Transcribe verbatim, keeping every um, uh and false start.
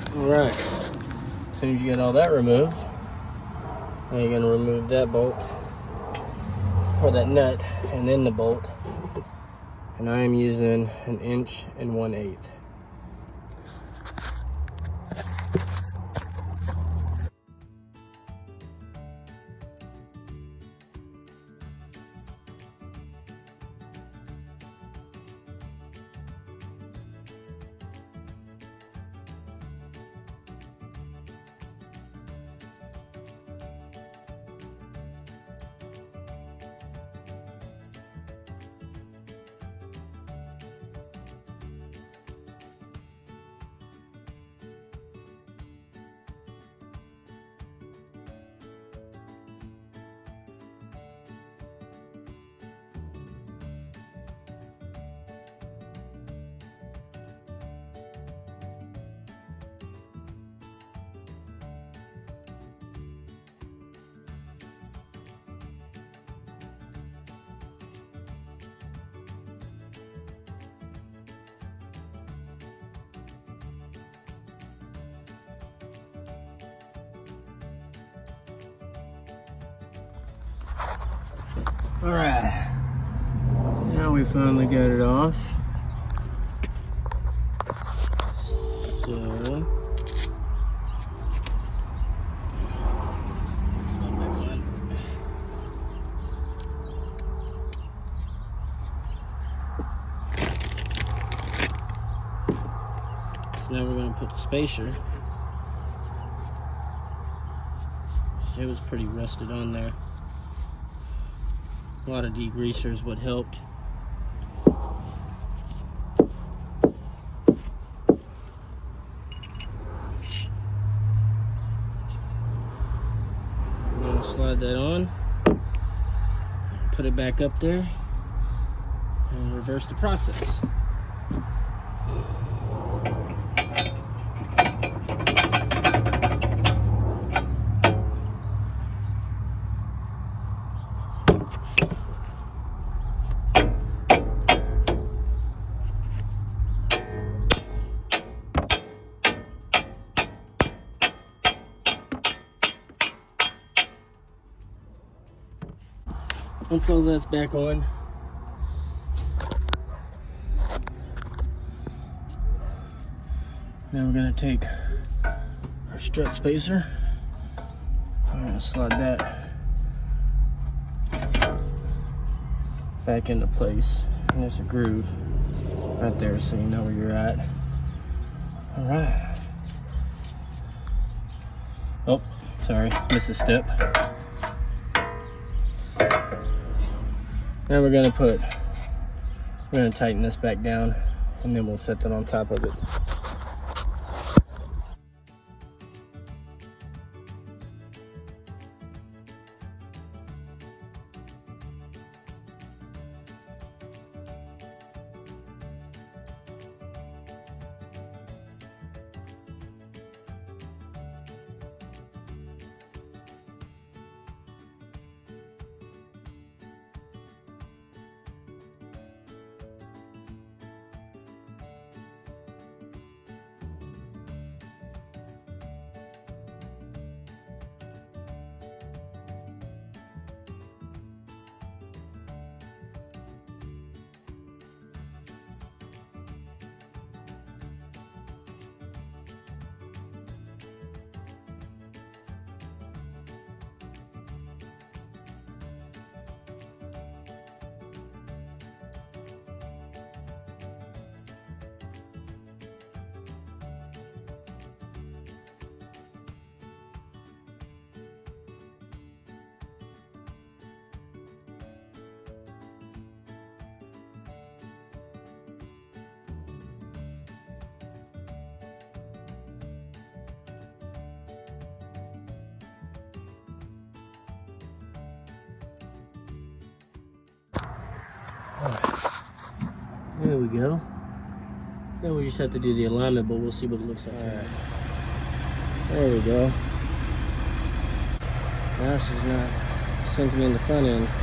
Alright, as soon as you get all that removed, now you're going to remove that bolt, or that nut, and then the bolt. And I am using an inch and one eighth. All right, now we finally got it off. So, now we're gonna put the spacer. It was pretty rusted on there. A lot of degreasers would help. I'm gonna slide that on, put it back up there, and reverse the process. Once all that's back on, now we're going to take our strut spacer. I'm going to slide that back into place. And there's a groove right there so you know where you're at. All right. Oh, sorry, missed a step. Now we're gonna put, we're gonna tighten this back down, and then we'll set that on top of it. There we go. Then we just have to do the alignment, but we'll see what it looks like. All right. There we go. Now she's not sinking in the front end.